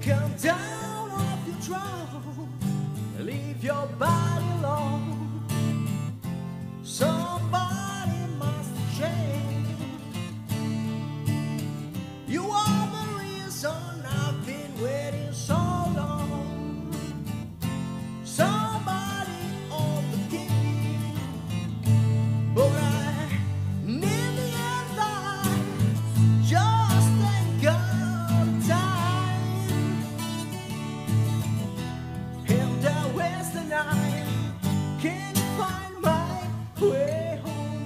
Come down off your throne, leave your body alone. Somebody must change. You are the reason I've been waiting so long. Somebody on the game, but I need the answer. Just ain't got time. And I waste the night, can't find my way home.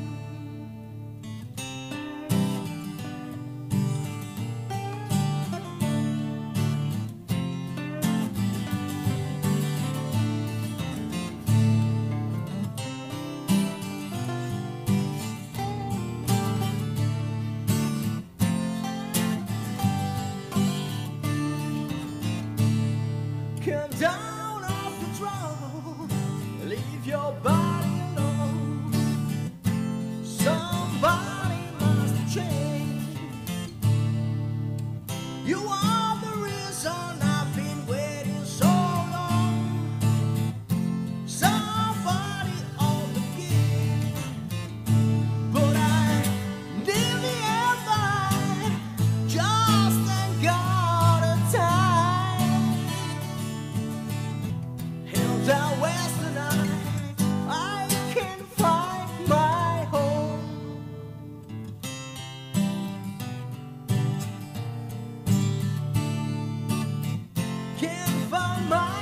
Come down off the throne, leave your body alone. Somebody must change. You are the reason I've been waiting so long. Somebody on the game, but I need the answer. Just ain't got a time. And I waste the night, I can't find my home. Can't find my